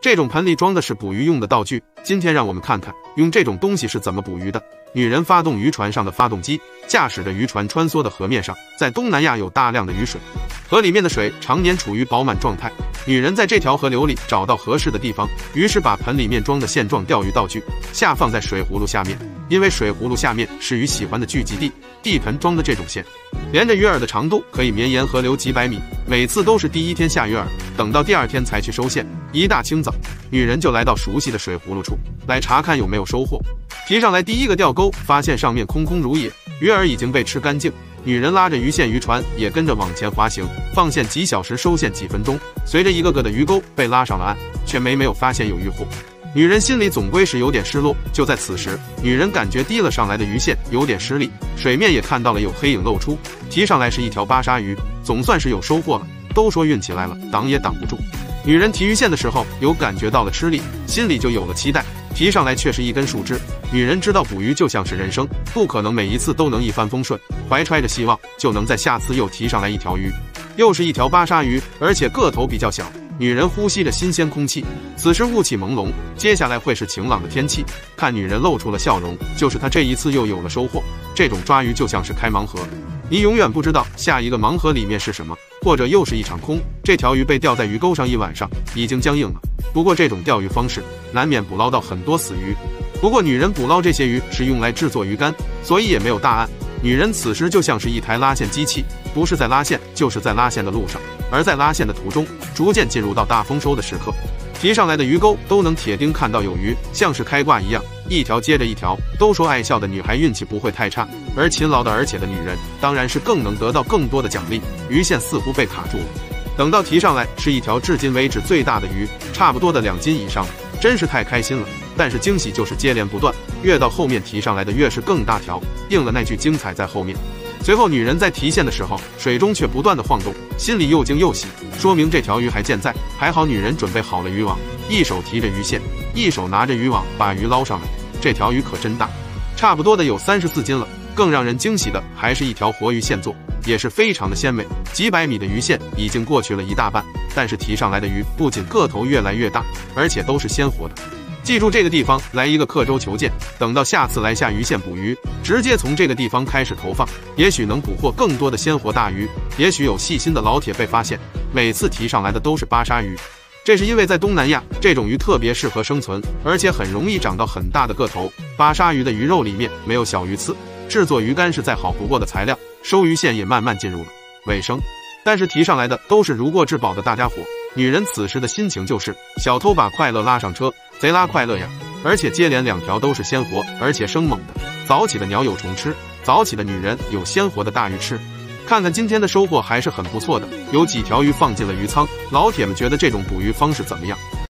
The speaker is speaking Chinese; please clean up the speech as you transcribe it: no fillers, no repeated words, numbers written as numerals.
这种盆里装的是捕鱼用的道具，今天让我们看看用这种东西是怎么捕鱼的。女人发动渔船上的发动机，驾驶着渔船穿梭的河面上。在东南亚有大量的雨水，河里面的水常年处于饱满状态。女人在这条河流里找到合适的地方，于是把盆里面装的线状钓鱼道具下放在水葫芦下面，因为水葫芦下面是鱼喜欢的聚集地。地盆装的这种线，连着鱼饵的长度可以绵延河流几百米，每次都是第一天下鱼饵，等到第二天才去收线。一大清早，女人就来到熟悉的水葫芦处，来查看有没有收获。提上来第一个钓钩，发现上面空空如也，鱼饵已经被吃干净。女人拉着鱼线，渔船也跟着往前滑行，放线几小时，收线几分钟。随着一个个的鱼钩被拉上了岸，却没有发现有渔获。女人心里总归是有点失落。就在此时，女人感觉提了上来的鱼线有点失力，水面也看到了有黑影露出，提上来是一条巴沙鱼，总算是有收获了。都说运气来了，挡也挡不住。女人提鱼线的时候有感觉到了吃力，心里就有了期待。提上来却是一根树枝。女人知道捕鱼就像是人生，不可能每一次都能一帆风顺，怀揣着希望就能在下次又提上来一条鱼，又是一条巴沙鱼，而且个头比较小。女人呼吸着新鲜空气，此时雾气朦胧，接下来会是晴朗的天气。看女人露出了笑容，就是她这一次又有了收获。这种抓鱼就像是开盲盒，你永远不知道下一个盲盒里面是什么，或者又是一场空。这条鱼被吊在鱼钩上一晚上，已经僵硬了。不过这种钓鱼方式难免捕捞到很多死鱼。不过女人捕捞这些鱼是用来制作鱼竿，所以也没有大碍。女人此时就像是一台拉线机器，不是在拉线，就是在拉线的路上。而在拉线的途中，逐渐进入到大丰收的时刻。提上来的鱼钩都能铁定看到有鱼，像是开挂一样，一条接着一条。都说爱笑的女孩运气不会太差，而勤劳的而且的女人当然是更能得到更多的奖励。鱼线似乎被卡住了，等到提上来是一条至今为止最大的鱼，差不多的2斤以上了，真是太开心了。但是惊喜就是接连不断，越到后面提上来的越是更大条，应了那句精彩在后面。随后女人在提线的时候，水中却不断的晃动，心里又惊又喜，说明这条鱼还健在。还好女人准备好了渔网，一手提着鱼线，一手拿着渔网把鱼捞上来。这条鱼可真大，差不多的有34斤了。更让人惊喜的还是一条活鱼现做，也是非常的鲜美。几百米的鱼线已经过去了一大半，但是提上来的鱼不仅个头越来越大，而且都是鲜活的。记住这个地方来一个刻舟求剑，等到下次来下鱼线捕鱼，直接从这个地方开始投放，也许能捕获更多的鲜活大鱼，也许有细心的老铁被发现。每次提上来的都是巴沙鱼，这是因为在东南亚这种鱼特别适合生存，而且很容易长到很大的个头。巴沙鱼的鱼肉里面没有小鱼刺，制作鱼竿是再好不过的材料。收鱼线也慢慢进入了尾声，但是提上来的都是如获至宝的大家伙。女人此时的心情就是小偷把快乐拉上车，贼拉快乐呀！而且接连2条都是鲜活而且生猛的。早起的鸟有虫吃，早起的女人有鲜活的大鱼吃。看看今天的收获还是很不错的，有几条鱼放进了鱼仓。老铁们觉得这种捕鱼方式怎么样？